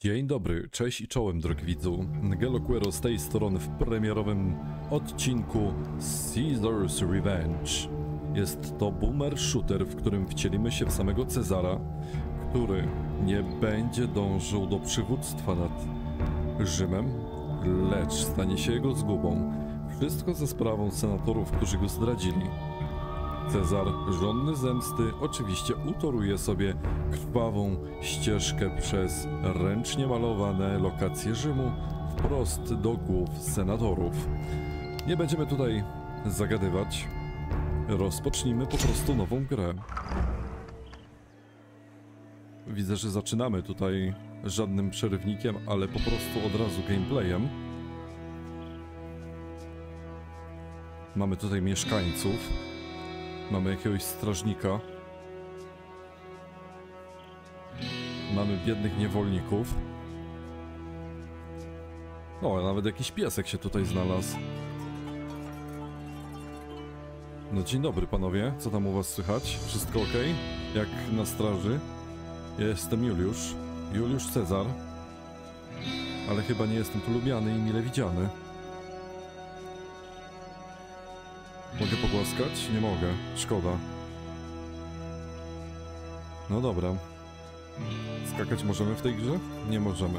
Dzień dobry, cześć i czołem, drogi widzu. Geloquero z tej strony w premierowym odcinku Caesar's Revenge. Jest to boomer shooter, w którym wcielimy się w samego Cezara, który nie będzie dążył do przywództwa nad Rzymem, lecz stanie się jego zgubą. Wszystko za sprawą senatorów, którzy go zdradzili. Cezar, żądny zemsty, oczywiście utoruje sobie krwawą ścieżkę przez ręcznie malowane lokacje Rzymu wprost do głów senatorów. Nie będziemy tutaj zagadywać. Rozpocznijmy po prostu nową grę. Widzę, że zaczynamy tutaj żadnym przerywnikiem, ale po prostu od razu gameplayem. Mamy tutaj mieszkańców. Mamy jakiegoś strażnika. Mamy biednych niewolników. O, nawet jakiś piesek się tutaj znalazł. No dzień dobry panowie, co tam u was słychać? Wszystko ok? Jak na straży? Ja jestem Juliusz. Juliusz Cezar. Ale chyba nie jestem tu lubiany i mile widziany. Mogę pogłaskać? Nie mogę. Szkoda. No dobra. Skakać możemy w tej grze? Nie możemy.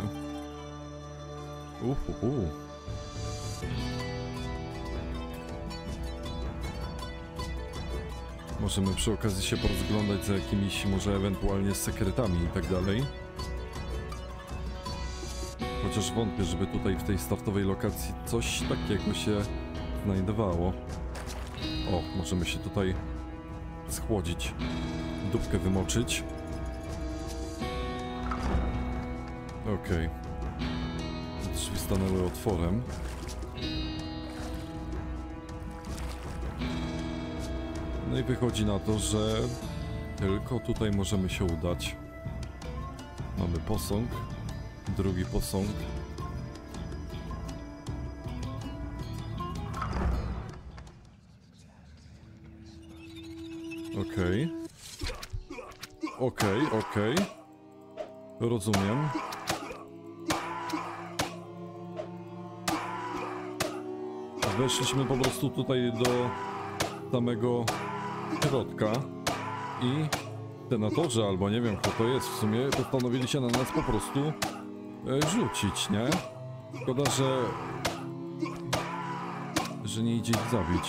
Możemy przy okazji się porozglądać za jakimiś może ewentualnie sekretami i tak dalej. Chociaż wątpię, żeby tutaj w tej startowej lokacji coś takiego się znajdowało. O, możemy się tutaj schłodzić, dupkę wymoczyć. Okej. Drzwi stanęły otworem. No i wychodzi na to, że tylko tutaj możemy się udać. Mamy posąg, drugi posąg. Okej. Rozumiem. Weszliśmy po prostu tutaj do samego środka i senatorzy, albo nie wiem kto to jest w sumie, postanowili się na nas po prostu rzucić, nie? Szkoda, że nie idzie ich zabić.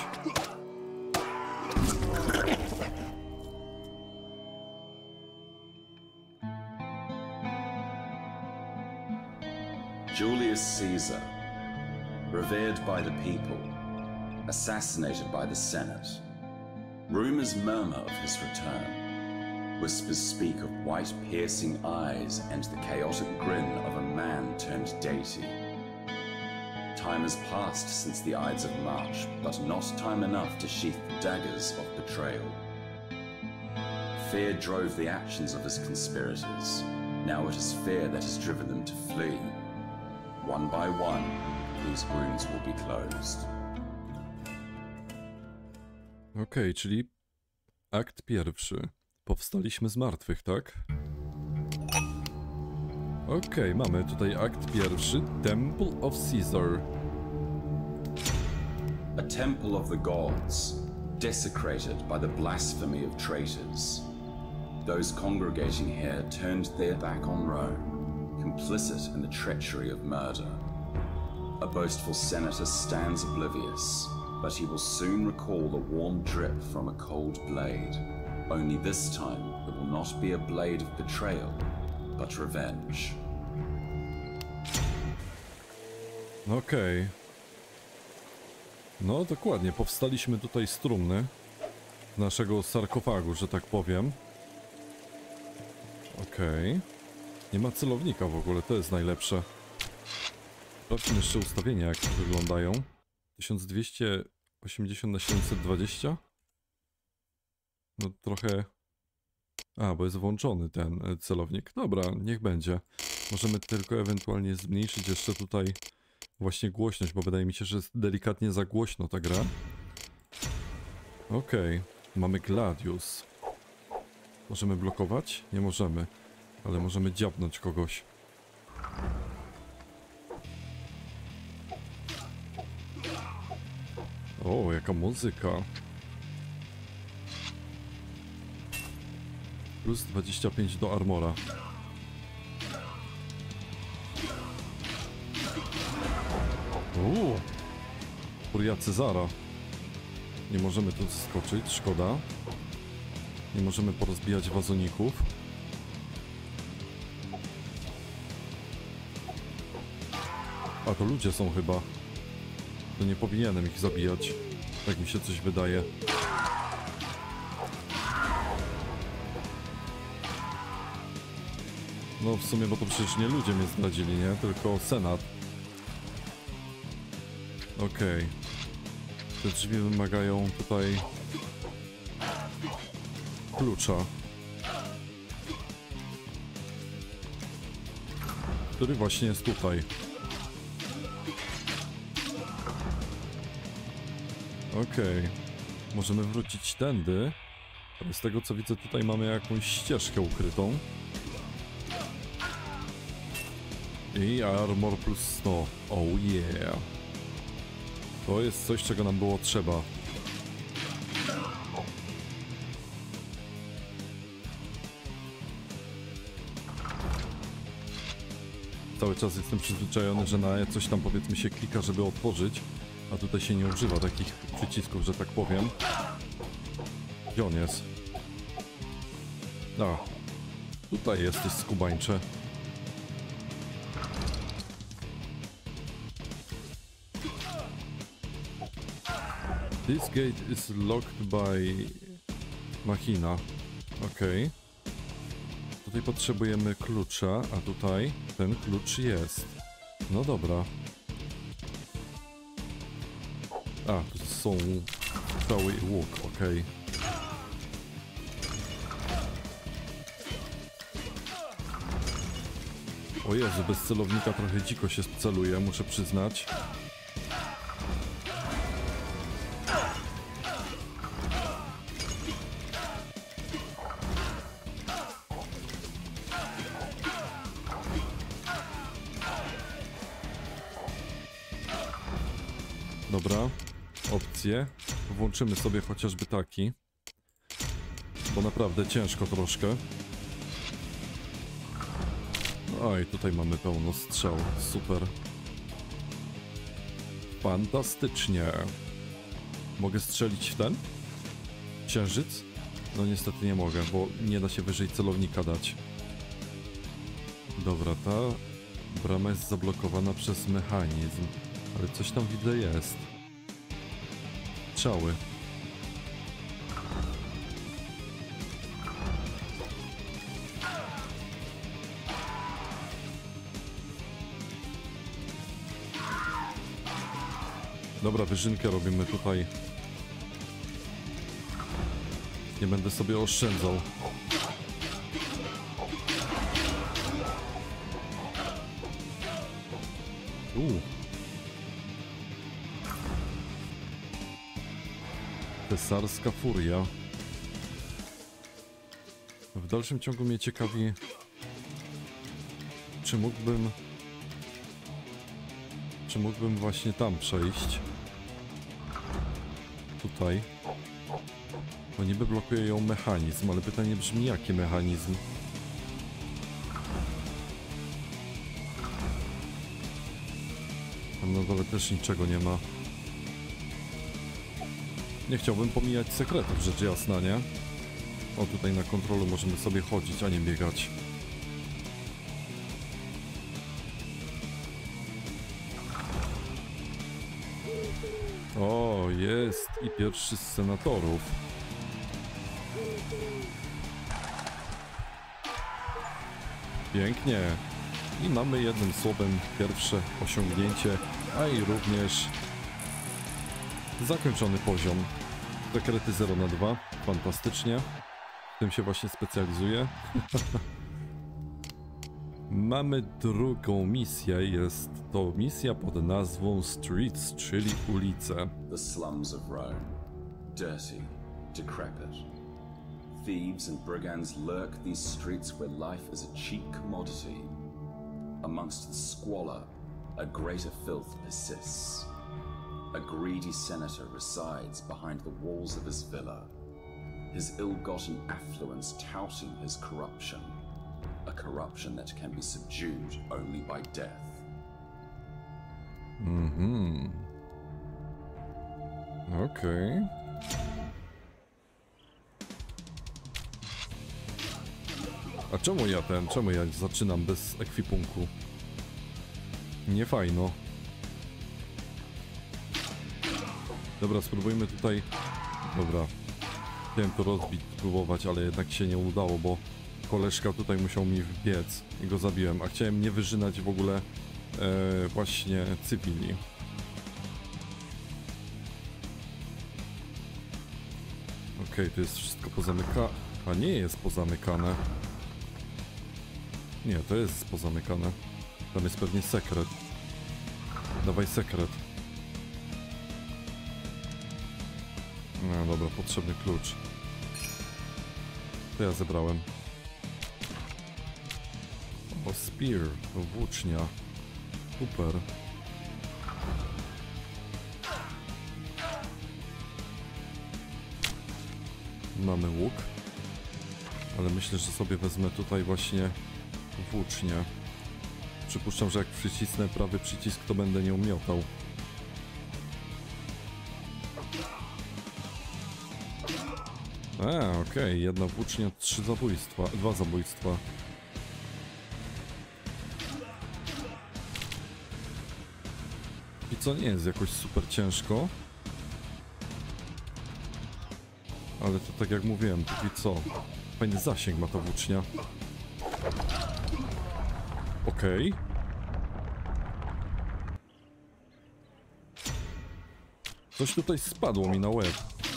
Julius Caesar, revered by the people, assassinated by the Senate. Rumors murmur of his return. Whispers speak of white piercing eyes and the chaotic grin of a man turned deity. Time has passed since the Ides of March, but not time enough to sheath the daggers of betrayal. Fear drove the actions of his conspirators. Now it is fear that has driven them to flee. One by one, these wounds will be closed. Okej, czyli akt pierwszy. Powstaliśmy z martwych, tak? Okej, mamy tutaj akt pierwszy. Temple of Caesar. A temple of the gods, desecrated by the blasphemy of traitors. Those congregating here turned their back on Rome, complicit in the treachery of murder. A boastful senator stands oblivious, but he will soon recall the warm drip from a cold blade. Only this time it will not be a blade of betrayal, but revenge. Okej. No dokładnie, powstaliśmy tutaj z trumny naszego sarkofagu, że tak powiem. Okej. Nie ma celownika w ogóle, to jest najlepsze. Sprawdźmy jeszcze ustawienia, jak wyglądają. 1280 na 720? No trochę... A, bo jest włączony ten celownik. Dobra, niech będzie. Możemy tylko ewentualnie zmniejszyć jeszcze tutaj właśnie głośność, bo wydaje mi się, że jest delikatnie za głośno ta gra. Okej, mamy Gladius. Możemy blokować? Nie możemy. Ale możemy dziabnąć kogoś. O, jaka muzyka. Plus 25 do armora. Furia Cezara. Nie możemy tu skoczyć, szkoda. Nie możemy porozbijać wazoników. A to ludzie są chyba. To nie powinienem ich zabijać. Tak mi się coś wydaje. No w sumie, bo to przecież nie ludzie mnie zdradzili, nie? Tylko Senat. Okej. Te drzwi wymagają tutaj klucza, który właśnie jest tutaj. Okej. Możemy wrócić tędy. Ale z tego co widzę, tutaj mamy jakąś ścieżkę ukrytą. I armor plus 100. Oh yeah. To jest coś, czego nam było trzeba. Cały czas jestem przyzwyczajony, że na coś tam powiedzmy się klika, żeby otworzyć, a tutaj się nie używa takich przycisków, że tak powiem. Gdzie on jest? A, tutaj jesteś, skubańcze. This gate is locked by machina. Okej. Tutaj potrzebujemy klucza, a tutaj ten klucz jest. No dobra. A, tu są strzały i łuk, okej. O Jezu, bez celownika trochę dziko się celuje, muszę przyznać. Dobra, opcje. Włączymy sobie chociażby taki, bo naprawdę ciężko troszkę. No i tutaj mamy pełno strzał, super. Fantastycznie. Mogę strzelić w ten? Księżyc? No niestety nie mogę, bo nie da się wyżej celownika dać. Dobra, ta brama jest zablokowana przez mechanizm. Ale coś tam widzę jest. Strzały. Dobra, wyżynkę robimy tutaj. Nie będę sobie oszczędzał. Cesarska furia. W dalszym ciągu mnie ciekawi, czy mógłbym właśnie tam przejść. Tutaj. Bo niby blokuje ją mechanizm, ale pytanie brzmi, jaki mechanizm? Tam na dole też niczego nie ma. Nie chciałbym pomijać sekretów, rzecz jasna, nie? O, tutaj na kontrolu możemy sobie chodzić, a nie biegać. O, jest i pierwszy z senatorów. Pięknie. I mamy jednym słowem pierwsze osiągnięcie, a i również zakończony poziom. Sekrety 0/2. Fantastycznie. W tym się właśnie specjalizuję. Mamy drugą misję. Jest to misja pod nazwą Streets, czyli ulice. The slums of Rome. Dirty, decrepit. Thieves and brigands lurk these streets where life is a cheap commodity. amongst the squalor, a greater filth persists. A greedy senator resides behind the walls of his villa, his ill-gotten affluence touting his corruption, a corruption that can be subdued only by death. Okej. A czemu ja zaczynam bez ekwipunku? Nie fajno. Dobra, spróbujmy tutaj... Dobra. Chciałem to rozbić, spróbować, ale jednak się nie udało, bo koleżka tutaj musiał mi wbiec i go zabiłem, a chciałem nie wyżynać w ogóle właśnie cywili. Okej, to jest wszystko pozamykane. A nie jest pozamykane. Nie, to jest pozamykane. Tam jest pewnie sekret. Dawaj sekret. No dobra, potrzebny klucz. To ja zebrałem. O, spear, włócznia. Super. Mamy łuk. Ale myślę, że sobie wezmę tutaj właśnie włócznię. Przypuszczam, że jak przycisnę prawy przycisk, to będę nią miotał. Okej, jedna włócznia, 3 zabójstwa, 2 zabójstwa. I co nie jest jakoś super ciężko. Ale to tak jak mówiłem, póki co. Fajny zasięg ma ta włócznia. Okej. Coś tutaj spadło mi na łeb.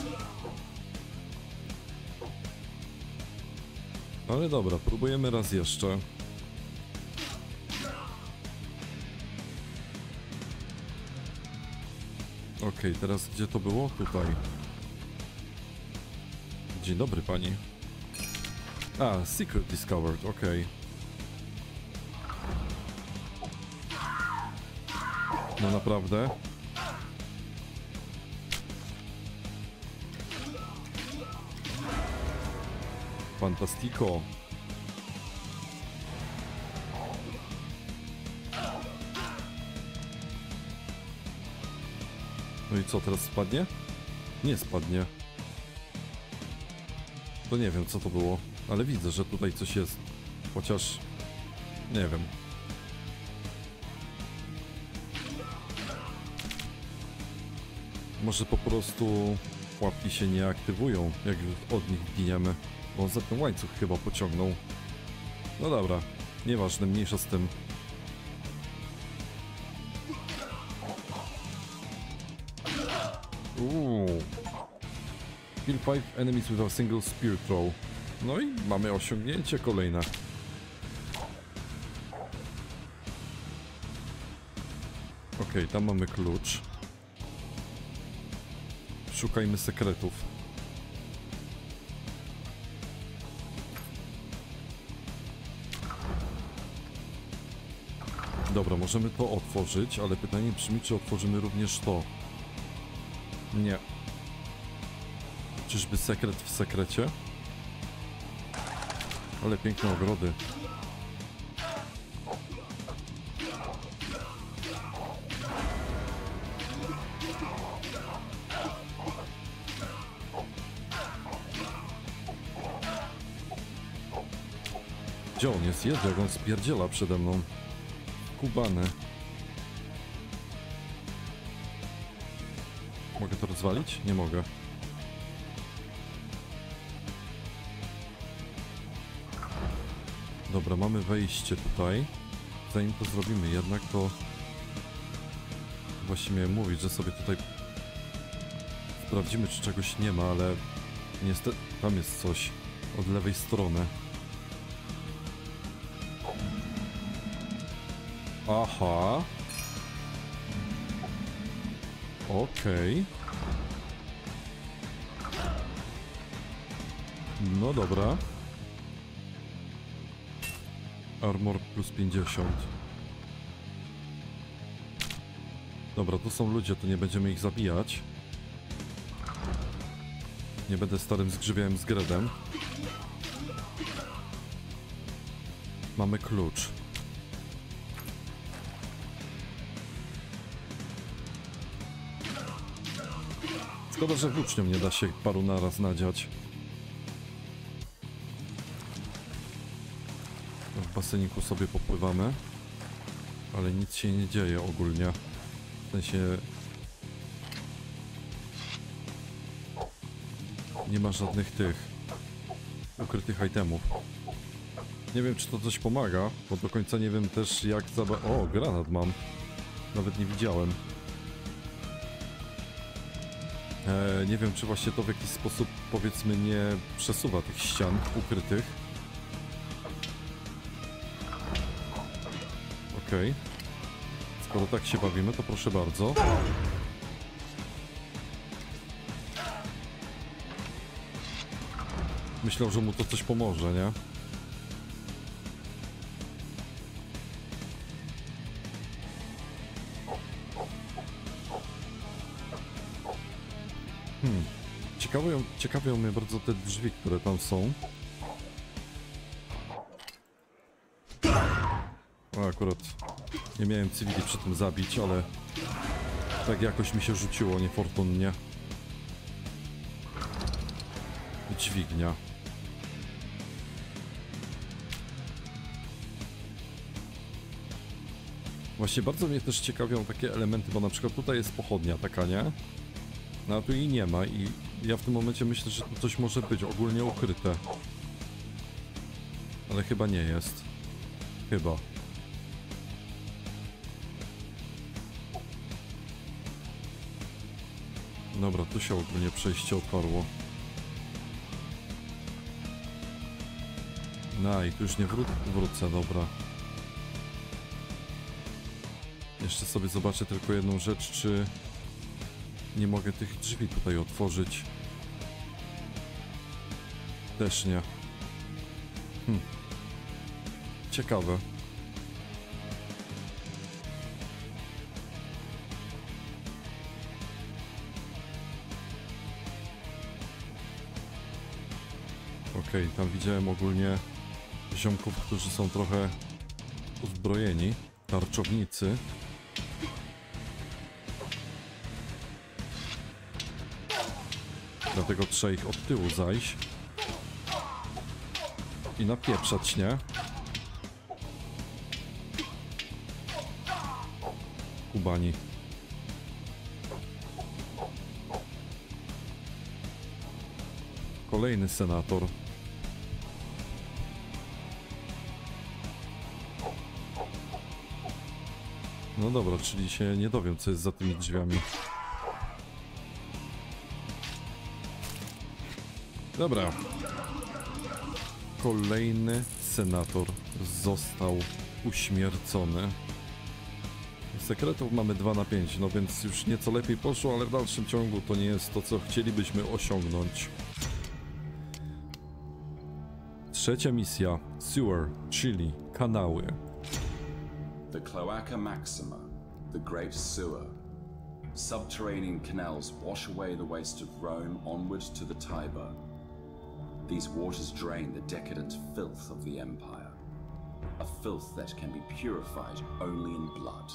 Ale dobra, próbujemy raz jeszcze. Okej, teraz gdzie to było? Tutaj. Dzień dobry pani. A, secret discovered, okej. No naprawdę? Fantastico. No i co, teraz spadnie? Nie spadnie. To nie wiem, co to było, ale widzę, że tutaj coś jest. Chociaż... nie wiem. Może po prostu pułapki się nie aktywują, jak od nich giniemy. Bo on za ten łańcuch chyba pociągnął. No dobra, nieważne, mniejsza z tym. Kill 5 enemies with a single spear throw. No i mamy osiągnięcie kolejne. Okej, tam mamy klucz. Szukajmy sekretów. Dobra, możemy to otworzyć, ale pytanie brzmi, czy otworzymy również to. Nie. Czyżby sekret w sekrecie? Ale piękne ogrody. Gdzie on jest? Jezu, jak on spierdziela przede mną. Kubany. Mogę to rozwalić? Nie mogę. Dobra, mamy wejście tutaj. Zanim to zrobimy jednak, to... Właśnie miałem mówić, że sobie tutaj... Sprawdzimy, czy czegoś nie ma, ale... Niestety... Tam jest coś. Od lewej strony. Aha. Okej. No dobra. Armor plus 50. Dobra, tu są ludzie, to nie będziemy ich zabijać. Nie będę starym zgrzywiałem z Gredem. Mamy klucz. Szkoda, że włócznią nie da się paru naraz nadziać. W baseniku sobie popływamy. Ale nic się nie dzieje ogólnie. W sensie... Nie ma żadnych tych... ukrytych itemów. Nie wiem, czy to coś pomaga, bo do końca nie wiem też jak O, granat mam. Nawet nie widziałem. Nie wiem, czy właśnie to w jakiś sposób, powiedzmy, nie przesuwa tych ścian ukrytych. Okej. Skoro tak się bawimy, to proszę bardzo. Myślał, że mu to coś pomoże, nie? Ciekawią mnie bardzo te drzwi, które tam są. O, akurat nie miałem cywili przy tym zabić, ale tak jakoś mi się rzuciło niefortunnie. Dźwignia. Właśnie bardzo mnie też ciekawią takie elementy, bo na przykład tutaj jest pochodnia taka, nie? No a tu jej nie ma i ja w tym momencie myślę, że tu coś może być ogólnie ukryte. Ale chyba nie jest. Chyba. Dobra, tu się ogólnie przejście otwarło. No i tu już nie wrócę, dobra. Jeszcze sobie zobaczę tylko jedną rzecz, czy nie mogę tych drzwi tutaj otworzyć. Też nie. Ciekawe. Okej, tam widziałem ogólnie ziomków, którzy są trochę uzbrojeni. Tarczownicy. Dlatego trzeba ich od tyłu zajść. I napieprzać, nie? Kubani. Kolejny senator. No dobra, czyli się nie dowiem, co jest za tymi drzwiami. Dobra. Kolejny senator został uśmiercony. Sekretów mamy 2 na 5, no więc już nieco lepiej poszło, ale w dalszym ciągu to nie jest to, co chcielibyśmy osiągnąć. Trzecia misja. Sewer, czyli kanały. The Cloaca Maxima, the Great Sewer. Subterranean canals wash away the waste of Rome onward to the Tiber. These waters drain the decadent filth of the Empire. A filth that can be purified only in blood.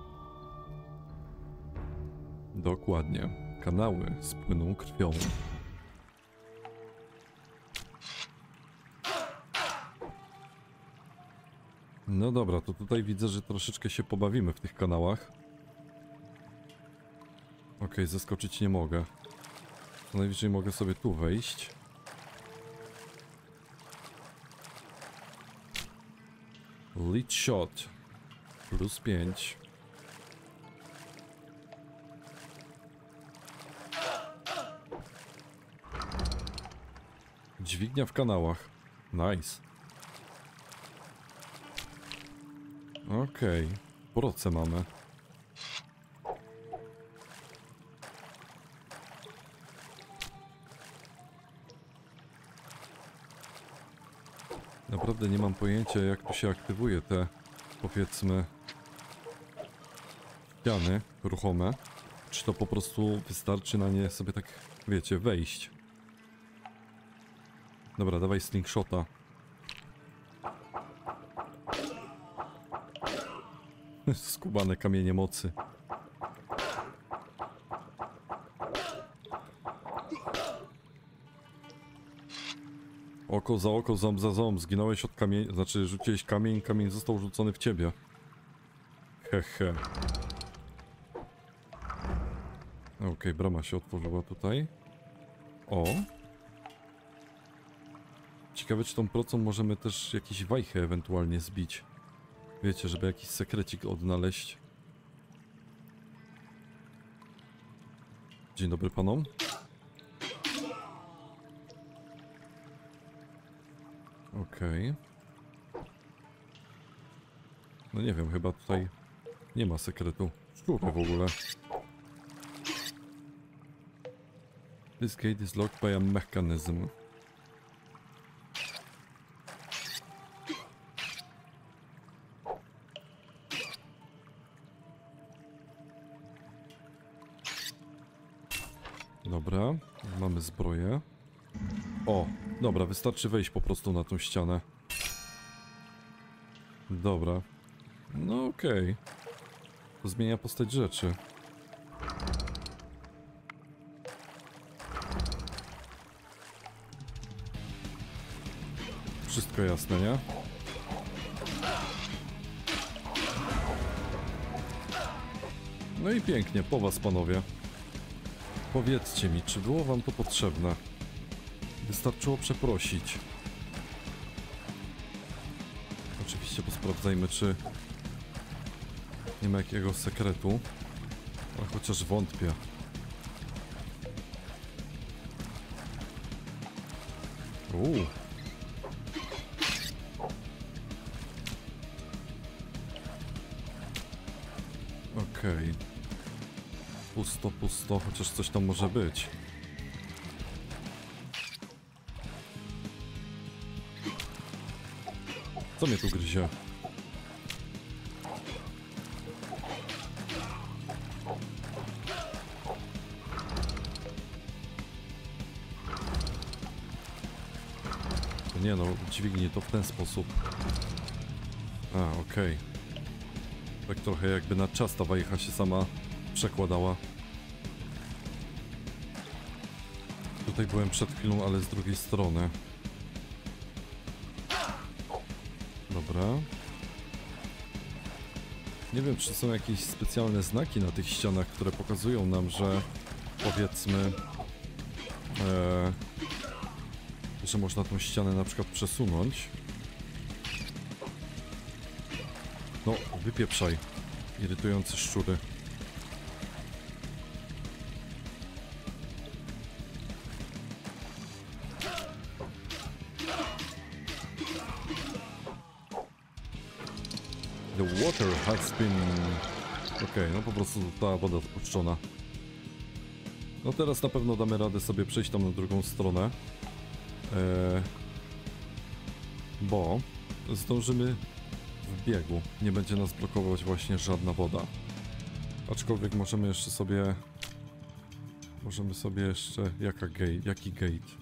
Dokładnie. Kanały spłyną krwią. No dobra, to tutaj widzę, że troszeczkę się pobawimy w tych kanałach. Okej, zaskoczyć nie mogę. Co najwyżej mogę sobie tu wejść. Lead shot. Plus 5. Dźwignia w kanałach. Nice. Okej. Proce mamy. Naprawdę nie mam pojęcia, jak tu się aktywuje te, powiedzmy, ściany ruchome. Czy to po prostu wystarczy na nie sobie tak, wiecie, wejść? Dobra, dawaj slingshota. Skubane kamienie mocy. Oko za oko, ząb za ząb. Zginąłeś od kamienia, znaczy rzuciłeś kamień, kamień został rzucony w ciebie. Hehe. Okej, brama się otworzyła tutaj. O. Ciekawe, czy tą procą możemy też jakieś wajchy ewentualnie zbić. Wiecie, żeby jakiś sekrecik odnaleźć. Dzień dobry panom. Okej. No nie wiem, chyba tutaj nie ma sekretu. Szczury w ogóle. This gate is locked by a mechanism. Dobra, mamy zbroję. O, dobra, wystarczy wejść po prostu na tą ścianę. Dobra. No okej. To zmienia postać rzeczy. Wszystko jasne, nie? No i pięknie, po was panowie. Powiedzcie mi, czy było wam to potrzebne? Wystarczyło przeprosić. Oczywiście posprawdzajmy, czy nie ma jakiegoś sekretu. Ale chociaż wątpię. Okej. Pusto, pusto, chociaż coś tam może być. Co mnie tu gryzie? Nie no, dźwignij to w ten sposób. A, okej. Tak trochę jakby na czas ta wajcha się sama przekładała. Tutaj byłem przed chwilą, ale z drugiej strony. Dobra. Nie wiem, czy są jakieś specjalne znaki na tych ścianach, które pokazują nam, że powiedzmy, że można tą ścianę na przykład przesunąć. No, wypieprzaj. Irytujące szczury. The water has been... Okej, no po prostu ta woda spuszczona. No teraz na pewno damy radę sobie przejść tam na drugą stronę. Bo zdążymy w biegu. Nie będzie nas blokować właśnie żadna woda. Aczkolwiek możemy jeszcze sobie... Możemy sobie jeszcze... Jaki gate?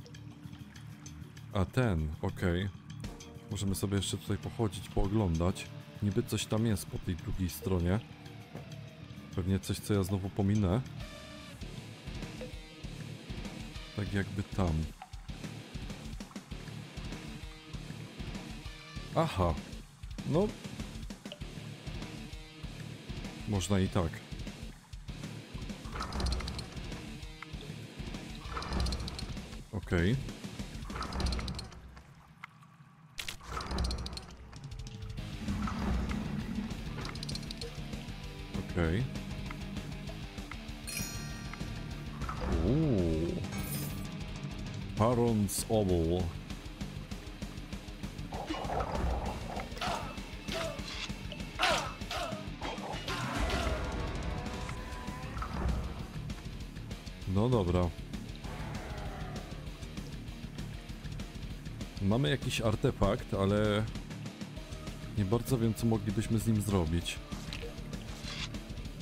A ten, okej. Możemy sobie jeszcze tutaj pochodzić, pooglądać. Niby coś tam jest po tej drugiej stronie. Pewnie coś, co ja znowu pominę. Tak jakby tam. Aha. No. Można i tak. Okej. Okej. Baron's Obol. No dobra. Mamy jakiś artefakt, ale nie bardzo wiem, co moglibyśmy z nim zrobić.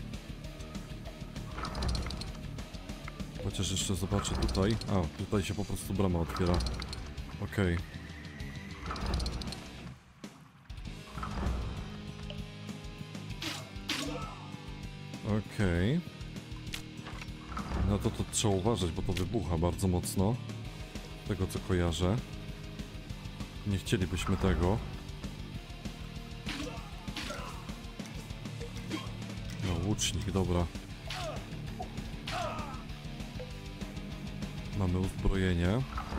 Chociaż jeszcze zobaczę tutaj. A, tutaj się po prostu brama otwiera. Okej. Okej. No to trzeba uważać, bo to wybucha bardzo mocno. Z tego co kojarzę. Nie chcielibyśmy tego. No, łucznik, dobra. Mamy uzbrojenie.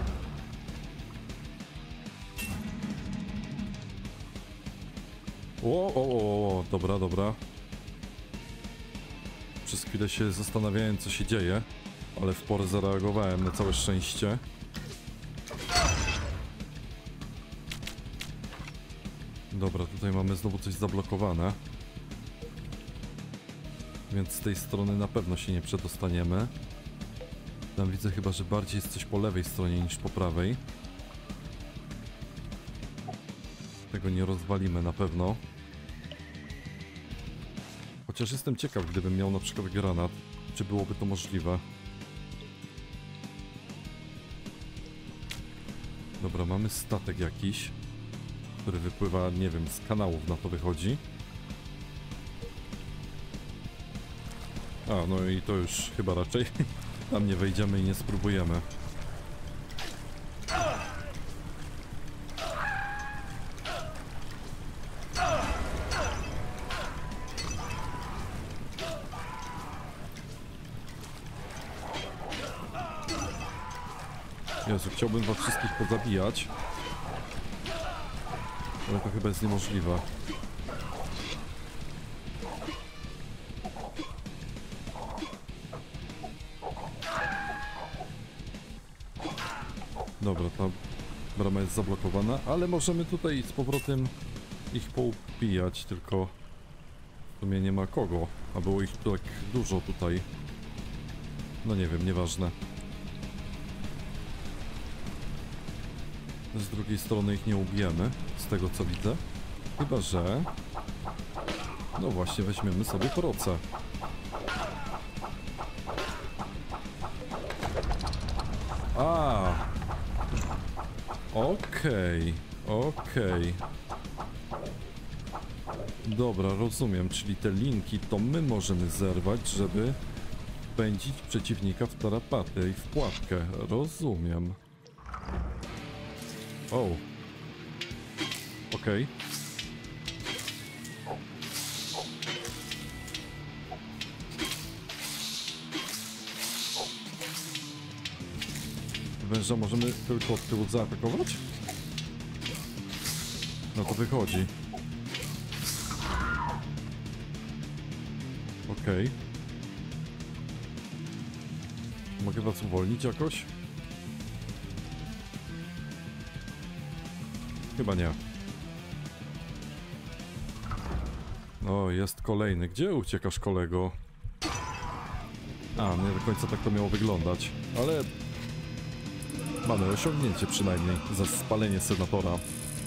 O, dobra, dobra. Przez chwilę się zastanawiałem, co się dzieje, ale w porę zareagowałem, na całe szczęście. Dobra, tutaj mamy znowu coś zablokowane. Więc z tej strony na pewno się nie przedostaniemy. Tam widzę chyba, że bardziej jest coś po lewej stronie niż po prawej. Tego nie rozwalimy na pewno. Chociaż jestem ciekaw, gdybym miał na przykład granat, czy byłoby to możliwe. Dobra, mamy statek jakiś, który wypływa, nie wiem, z kanałów na to wychodzi. A, no i to już chyba raczej tam nie wejdziemy i nie spróbujemy. Jezu, chciałbym was wszystkich pozabijać, ale to chyba jest niemożliwe. Dobra, ta brama jest zablokowana, ale możemy tutaj z powrotem ich poupijać, tylko w sumie nie ma kogo, a było ich tak dużo tutaj. No nie wiem, nieważne. Z drugiej strony ich nie ubijemy, z tego co widzę. Chyba że... No właśnie, weźmiemy sobie proce. A, okej. Dobra, rozumiem, czyli te linki to my możemy zerwać, żeby pędzić przeciwnika w tarapatę i w pułapkę. Rozumiem. O. Okej. Węża możemy tylko od tyłu zaatakować? No to wychodzi. Okej. Mogę was uwolnić jakoś? Chyba nie. O, jest kolejny. Gdzie uciekasz, kolego? A, nie do końca tak to miało wyglądać. Ale... mamy osiągnięcie przynajmniej za spalenie senatora.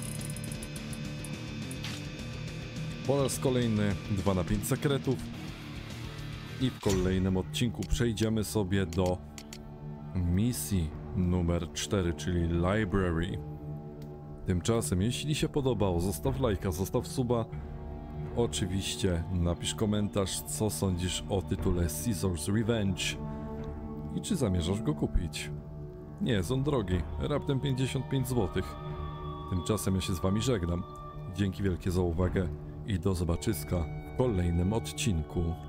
Po raz kolejny 2 na 5 sekretów. I w kolejnym odcinku przejdziemy sobie do misji numer 4, czyli Library. Tymczasem, jeśli się podobało, zostaw lajka, zostaw suba. Oczywiście napisz komentarz, co sądzisz o tytule Caesar's Revenge i czy zamierzasz go kupić. Nie jest on drogi, raptem 55 zł. Tymczasem ja się z wami żegnam. Dzięki wielkie za uwagę i do zobaczyska w kolejnym odcinku.